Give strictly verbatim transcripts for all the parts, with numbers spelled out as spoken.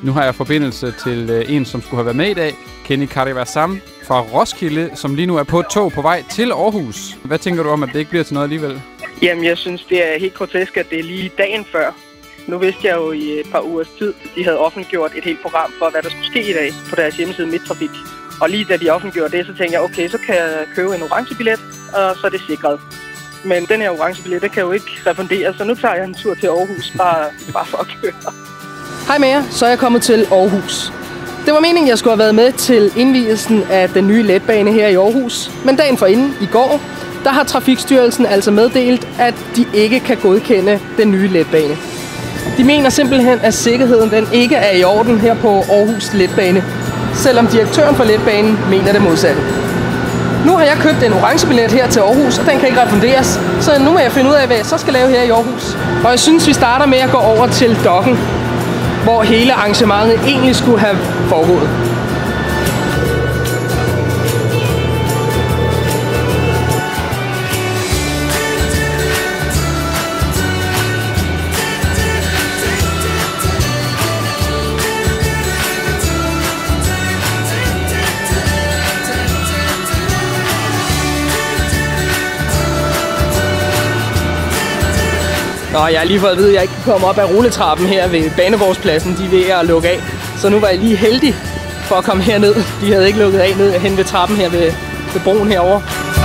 Nu har jeg forbindelse til øh, en, som skulle have været med i dag. Kenny Karivarsam fra Roskilde, som lige nu er på et tog på vej til Aarhus. Hvad tænker du om, at det ikke bliver til noget alligevel? Jamen, jeg synes, det er helt grotesk, at det er lige dagen før. Nu vidste jeg jo i et par ugers tid, at de havde offentliggjort et helt program for, hvad der skulle ske i dag på deres hjemmeside Midttrafik. Og lige da de offentliggjorde det, så tænkte jeg, okay, så kan jeg købe en orange billet, og så er det sikret. Men den her orange billet, det kan jo ikke refunderes, så nu tager jeg en tur til Aarhus, bare, bare for at køre. Hej med jer, så er jeg kommet til Aarhus. Det var meningen, jeg skulle have været med til indvielsen af den nye letbane her i Aarhus. Men dagen forinden, i går, der har Trafikstyrelsen altså meddelt, at de ikke kan godkende den nye letbane. De mener simpelthen, at sikkerheden den ikke er i orden her på Aarhus Letbane, selvom direktøren for letbanen mener det modsatte. Nu har jeg købt en orange billet her til Aarhus, og den kan ikke refunderes, så nu må jeg finde ud af, hvad jeg så skal lave her i Aarhus. Og jeg synes, vi starter med at gå over til Dokken, hvor hele arrangementet egentlig skulle have foregået. Nå, jeg har lige fået at vide, at jeg ikke kan komme op ad rulletrappen her ved Banevorspladsen. De er ved at lukke af. Så nu var jeg lige heldig for at komme herned. De havde ikke lukket af ned hen ved trappen her ved, ved broen herovre.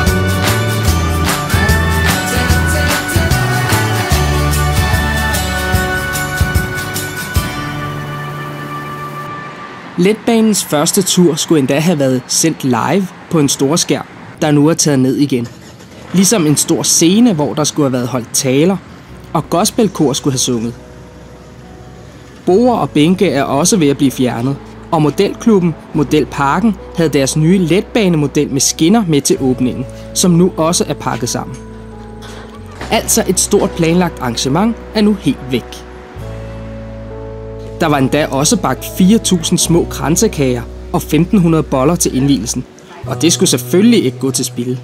Letbanens første tur skulle endda have været sendt live på en stor skærm, der nu er taget ned igen. Ligesom en stor scene, hvor der skulle have været holdt taler, og gospelkor skulle have sunget. Borde og bænke er også ved at blive fjernet, og modelklubben Modelparken havde deres nye letbanemodel med skinner med til åbningen, som nu også er pakket sammen. Altså et stort planlagt arrangement er nu helt væk. Der var endda også bagt fire tusind små kransekager og femten hundrede boller til indvielsen, og det skulle selvfølgelig ikke gå til spilde.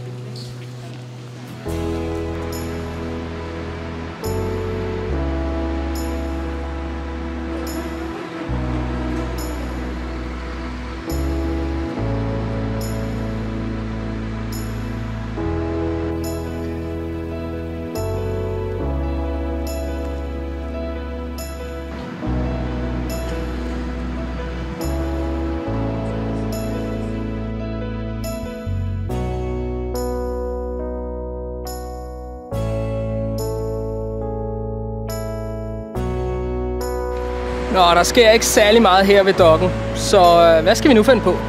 Nå, der sker ikke særlig meget her ved Dokken, så øh, hvad skal vi nu finde på?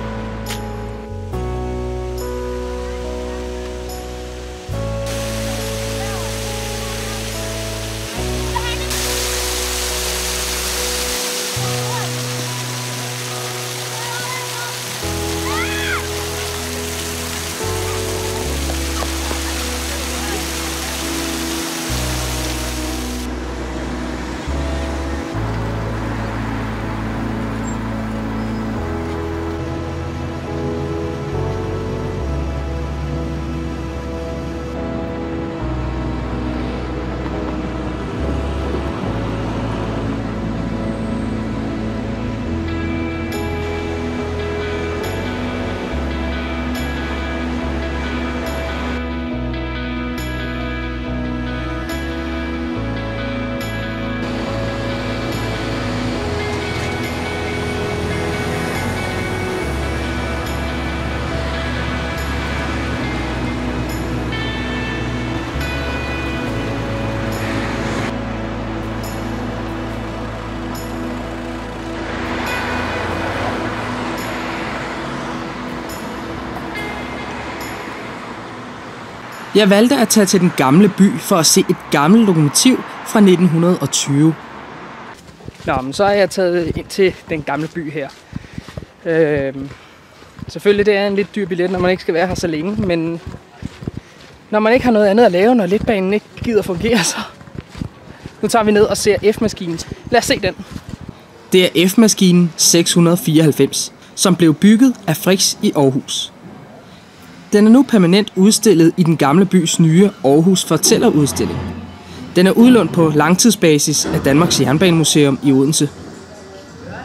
Jeg valgte at tage til den gamle by for at se et gammelt lokomotiv fra nitten tyve. Nå, men så er jeg taget ind til den gamle by her. Øhm, selvfølgelig det er en lidt dyr billet, når man ikke skal være her så længe, men når man ikke har noget andet at lave, når letbanen ikke gider fungere, så nu tager vi ned og ser F-maskinen. Lad os se den. Det er F-maskinen seks hundrede fireoghalvfems, som blev bygget af Frichs i Aarhus. Den er nu permanent udstillet i den gamle bys nye Aarhus Fortællerudstilling. Den er udlånt på langtidsbasis af Danmarks Jernbanemuseum i Odense.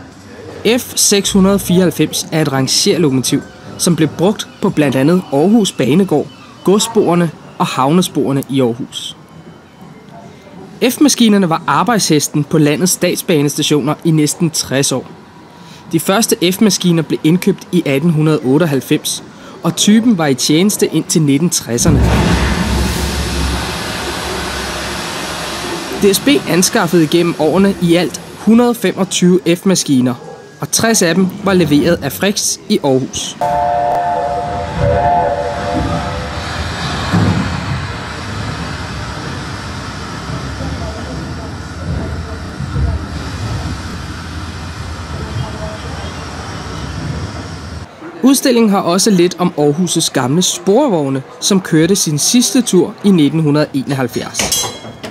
F seks hundrede fireoghalvfems er et rangerlokomotiv, som blev brugt på blandt andet Aarhus Banegård, godssporene og havnesporene i Aarhus. F-maskinerne var arbejdshesten på landets statsbanestationer i næsten tres år. De første F-maskiner blev indkøbt i atten otteoghalvfems, og typen var i tjeneste indtil nitten tresserne. D S B anskaffede gennem årene i alt et hundrede og femogtyve F-maskiner, og tres af dem var leveret af Frix i Aarhus. Udstillingen har også lidt om Aarhus' gamle sporvogne, som kørte sin sidste tur i nitten enoghalvfjerds.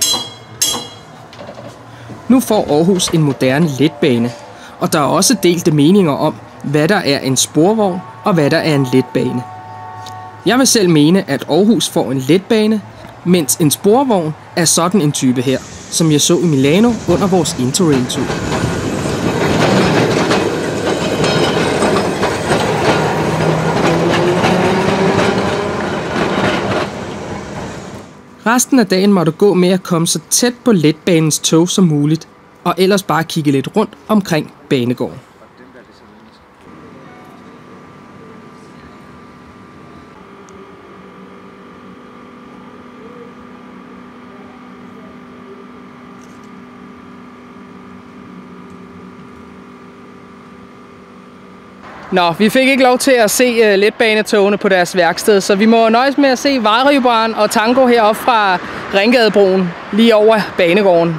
Nu får Aarhus en moderne letbane, og der er også delte meninger om, hvad der er en sporvogn og hvad der er en letbane. Jeg vil selv mene, at Aarhus får en letbane, mens en sporvogn er sådan en type her, som jeg så i Milano under vores Interrail-tur. Resten af dagen må du gå med at komme så tæt på letbanens tog som muligt, og ellers bare kigge lidt rundt omkring banegården. Nå, vi fik ikke lov til at se uh, letbanetogene på deres værksted, så vi må nøjes med at se Varibaren og Tango heroppe fra Ringgadebroen, lige over banegården.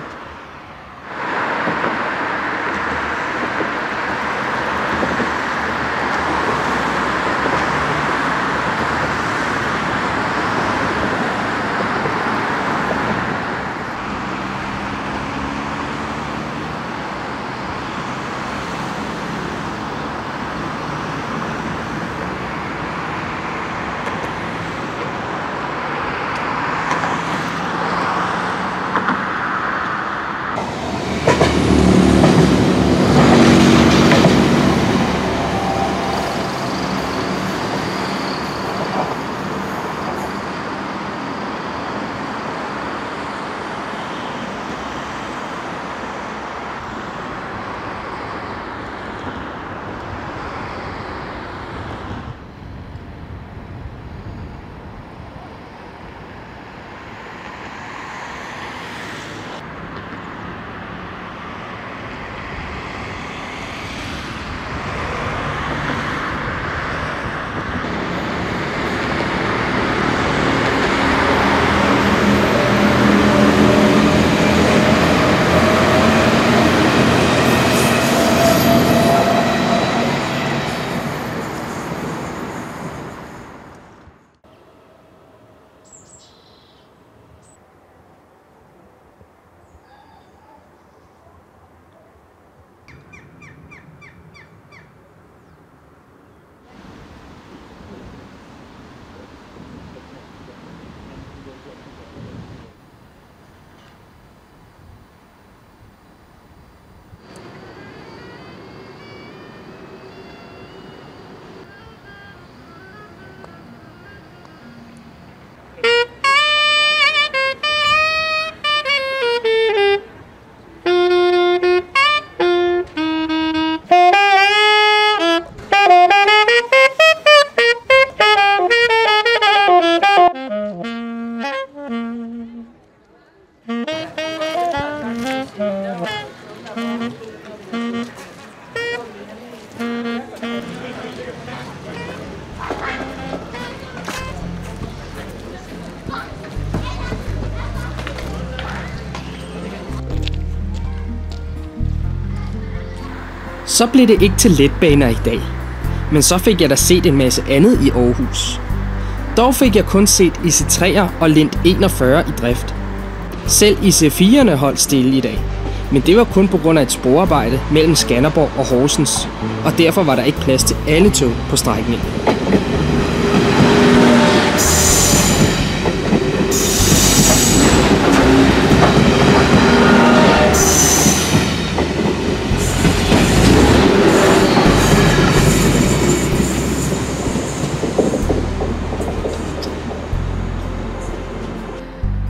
Så blev det ikke til letbaner i dag, men så fik jeg da set en masse andet i Aarhus. Dog fik jeg kun set I C tre'er og Lind enogfyrre i drift. Selv I C fire'erne holdt stille i dag, men det var kun på grund af et sporarbejde mellem Skanderborg og Horsens, og derfor var der ikke plads til alle tog på strækningen.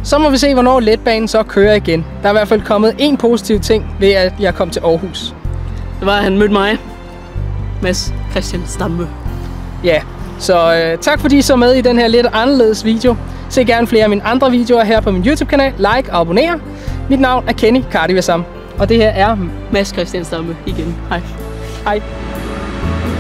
Så må vi se, hvornår letbanen så kører igen. Der er i hvert fald kommet en positiv ting ved, at jeg kom til Aarhus. Det var, at han mødte mig. Mads Christian Stamme. Ja, så øh, tak fordi I så med i den her lidt anderledes video. Se gerne flere af mine andre videoer her på min YouTube-kanal. Like og abonner. Mit navn er Kenny Cardiversam. Og det her er Mads Christian Stamme igen. Hej. Hej.